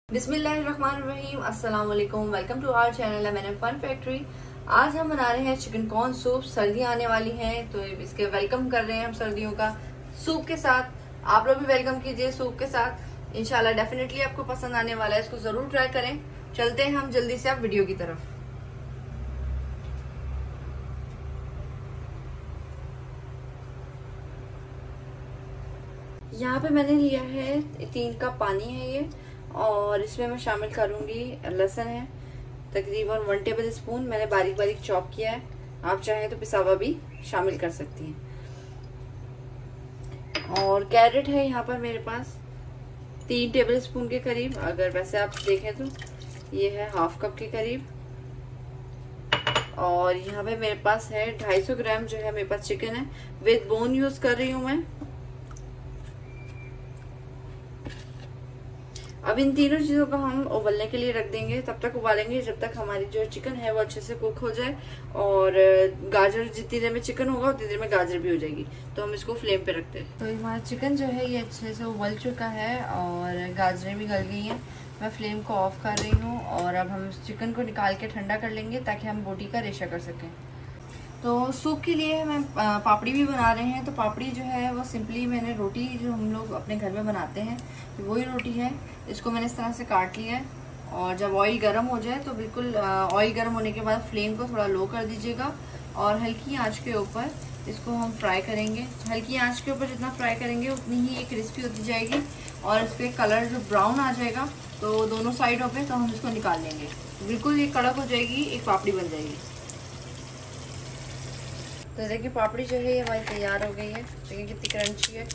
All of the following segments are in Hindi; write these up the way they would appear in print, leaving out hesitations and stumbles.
बिस्मिल्लाहिर्रहमानिर्रहीम, अस्सलाम वालेकुम। Welcome to our channel M&M fun factory. आज हम बना रहे हैं चिकन कॉर्न सूप। सर्दियां आने वाली हैं तो इसके वेलकम कर रहे हैं हम सर्दियों का सूप के साथ। आप लोग भी वेलकम कीजिए सूप के साथ। इंशाल्लाह डेफिनेटली आपको पसंद आने वाला है, इसको जरूर ट्राई करें। चलते हैं हम जल्दी से अब वीडियो की तरफ। यहाँ पे मैंने लिया है 3 कप पानी है ये, और इसमें मैं शामिल करूंगी लहसुन है तकरीबन 1 टेबल स्पून, मैंने बारीक बारीक चॉप किया है। आप चाहें तो पिसा हुआ भी शामिल कर सकती हैं। और कैरेट है यहाँ पर मेरे पास 3 टेबल स्पून के करीब, अगर वैसे आप देखें तो ये है हाफ कप के करीब। और यहाँ पे मेरे पास है 250 ग्राम जो है मेरे पास चिकन है, विद बोन यूज कर रही हूँ मैं। अब इन तीनों चीजों को हम उबलने के लिए रख देंगे, तब तक उबालेंगे जब तक हमारी जो चिकन है वो अच्छे से कुक हो जाए। और गाजर जितनी देर में चिकन होगा उतनी देर में गाजर भी हो जाएगी, तो हम इसको फ्लेम पे रखते हैं। तो हमारा चिकन जो है ये अच्छे से उबल चुका है और गाजरें भी गल गई हैं। मैं फ्लेम को ऑफ कर रही हूँ और अब हम चिकन को निकाल के ठंडा कर लेंगे ताकि हम बोटी का रेशा कर सकें। तो सूप के लिए मैं पापड़ी भी बना रहे हैं। तो पापड़ी जो है वो सिंपली मैंने रोटी जो हम लोग अपने घर में बनाते हैं वही रोटी है, इसको मैंने इस तरह से काट लिया है। और जब ऑयल गर्म हो जाए तो बिल्कुल ऑयल गर्म होने के बाद फ्लेम को थोड़ा लो कर दीजिएगा और हल्की आंच के ऊपर इसको हम फ्राई करेंगे। हल्की आंच के ऊपर जितना फ्राई करेंगे उतनी ही ये क्रिस्पी होती जाएगी और इस पर कलर जो ब्राउन आ जाएगा तो दोनों साइडों पे तो हम इसको निकाल लेंगे। बिल्कुल ये कड़क हो जाएगी, एक पापड़ी बन जाएगी। तो देखिए पापड़ी जो है ये हमारी तैयार हो गई है। देखिए कितनी क्रंची है।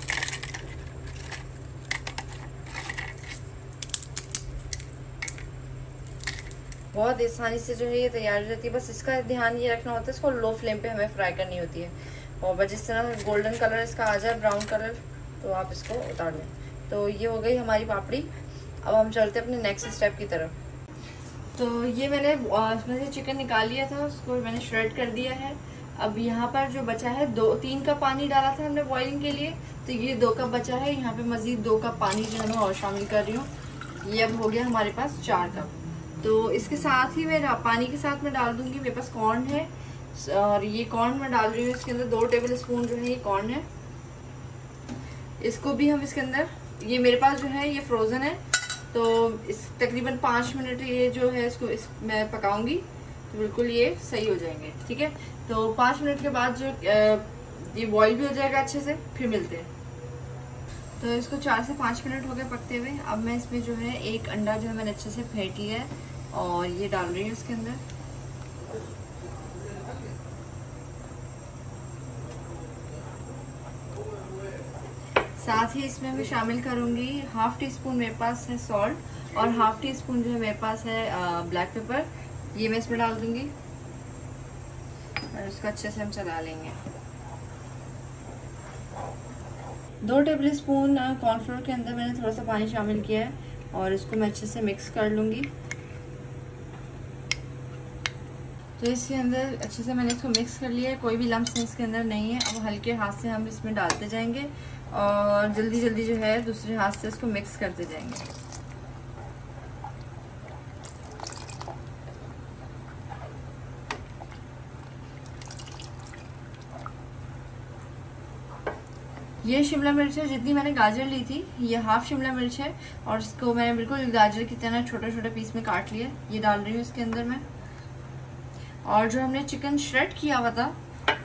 बहुत आसानी से जो है ये तैयार हो जाती है। बस इसका ध्यान ये रखना होता है, इसको लो फ्लेम पे हमें फ्राई करनी होती है। और बस जिस तरह गोल्डन कलर इसका आ जाए, ब्राउन कलर, तो आप इसको उतार लें। तो ये हो गई हमारी पापड़ी। अब हम चलते हैं अपने नेक्स्ट स्टेप की तरफ। तो ये मैंने इसमें से चिकन निकाल लिया था, उसको मैंने श्रेड कर दिया है। अब यहाँ पर जो बचा है 3 कप पानी डाला था हमने बॉइलिंग के लिए, तो ये 2 कप बचा है। यहाँ पे मजीद 2 कप पानी जो है मैं और शामिल कर रही हूँ। ये अब हो गया हमारे पास 4 कप। तो इसके साथ ही मैं पानी के साथ मैं डाल दूंगी, मेरे पास कॉर्न है और ये कॉर्न मैं डाल रही हूँ इसके अंदर 2 टेबल स्पून जो है ये कॉर्न है। इसको भी हम इसके अंदर, ये मेरे पास जो है ये फ्रोजन है, तो इस तकरीबन 5 मिनट ये जो है इसको मैं पकाऊंगी तो बिल्कुल ये सही हो जाएंगे। ठीक है, तो 5 मिनट के बाद जो ये बॉईल भी हो जाएगा अच्छे से, फिर मिलते हैं। तो इसको 4 से 5 मिनट हो गए पकते हुए। अब मैं इसमें जो है 1 अंडा जो है मैंने अच्छे से फेंट लिया है और ये डाल रही हूँ इसके अंदर। साथ ही इसमें मैं शामिल करूंगी ½ टी स्पून मेरे पास है सॉल्ट और ½ टी स्पून जो है मेरे पास है ब्लैक पेपर। ये मैं इसमें डाल दूंगी और इसको अच्छे से हम चला लेंगे। 2 टेबल स्पून कॉर्नफ्लोर के अंदर मैंने थोड़ा सा पानी शामिल किया है और इसको मैं अच्छे से मिक्स कर लूंगी। तो इसके अंदर अच्छे से मैंने इसको मिक्स कर लिया है, कोई भी लम्स इसके अंदर नहीं है। अब हल्के हाथ से हम इसमें डालते जाएंगे और जल्दी जल्दी जो है दूसरे हाथ से इसको मिक्स करते जाएंगे। ये शिमला मिर्च है, जितनी मैंने गाजर ली थी ये ½ शिमला मिर्च है और इसको मैंने बिल्कुल गाजर की तरह छोटे छोटे पीस में काट लिया। ये डाल रही हूँ इसके अंदर मैं। और जो हमने चिकन श्रेड किया हुआ था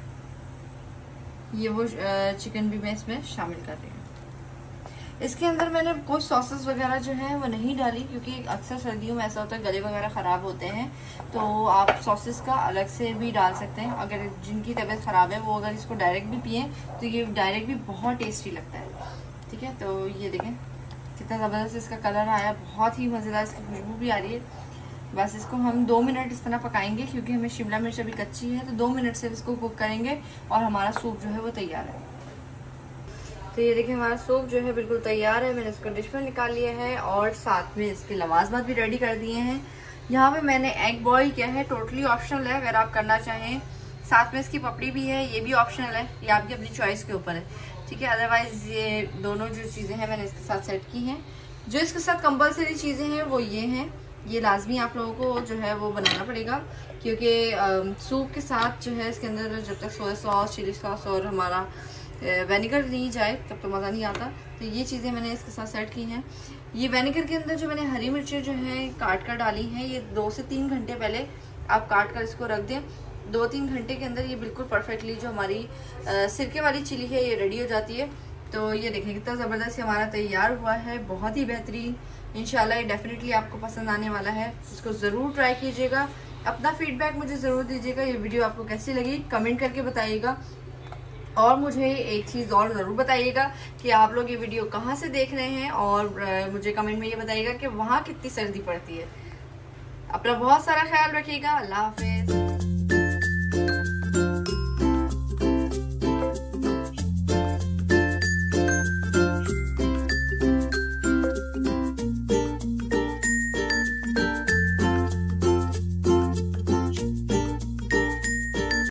ये वो चिकन भी मैं इसमें शामिल कर रही हूँ। इसके अंदर मैंने कोई सॉसेस वगैरह जो है वो नहीं डाली, क्योंकि अक्सर सर्दियों में ऐसा होता है गले वगैरह ख़राब होते हैं, तो आप सॉसेस का अलग से भी डाल सकते हैं। अगर जिनकी तबीयत ख़राब है वो अगर इसको डायरेक्ट भी पिए तो ये डायरेक्ट भी बहुत टेस्टी लगता है। ठीक है, तो ये देखें कितना ज़बरदस्त इसका कलर आया, बहुत ही मज़ेदार इसकी खुशबू भी आ रही है। बस इसको हम 2 मिनट इस तरह पकाएंगे, क्योंकि हमें शिमला मिर्च अभी कच्ची है, तो 2 मिनट से इसको कुक करेंगे और हमारा सूप जो है वो तैयार है। तो ये देखिए हमारा सूप जो है बिल्कुल तैयार है। मैंने इसको डिश में निकाल लिया है और साथ में इसके लवाजमात भी रेडी कर दिए हैं। यहाँ पे मैंने एग बॉईल किया है, टोटली ऑप्शनल है अगर आप करना चाहें। साथ में इसकी पपड़ी भी है, ये भी ऑप्शनल है, ये आपकी अपनी चॉइस के ऊपर है। ठीक है, अदरवाइज ये दोनों जो चीज़ें हैं मैंने इसके साथ सेट की हैं। जो इसके साथ कंपलसरी चीजें हैं वो ये हैं, ये लाजमी आप लोगों को जो है वो बनाना पड़ेगा, क्योंकि सूप के साथ जो है इसके अंदर जब तक सोया सॉस, चिली सॉस और हमारा विनेगर नहीं जाए तब तो मज़ा नहीं आता। तो ये चीज़ें मैंने इसके साथ सेट की हैं। ये विनेगर के अंदर जो मैंने हरी मिर्चें जो है काट कर डाली हैं, ये 2 से 3 घंटे पहले आप काट कर इसको रख दें। 2-3 घंटे के अंदर ये बिल्कुल परफेक्टली जो हमारी सिरके वाली चिली है ये रेडी हो जाती है। तो ये देखें कितना ज़बरदस्त हमारा तैयार हुआ है, बहुत ही बेहतरीन। इंशाल्लाह ये डेफिनेटली आपको पसंद आने वाला है, इसको ज़रूर ट्राई कीजिएगा। अपना फीडबैक मुझे ज़रूर दीजिएगा, ये वीडियो आपको कैसी लगी कमेंट करके बताइएगा। और मुझे एक चीज़ और ज़रूर बताइएगा कि आप लोग ये वीडियो कहाँ से देख रहे हैं, और मुझे कमेंट में ये बताइएगा कि वहाँ कितनी सर्दी पड़ती है। अपना बहुत सारा ख्याल रखिएगा। अल्लाह हाफिज़।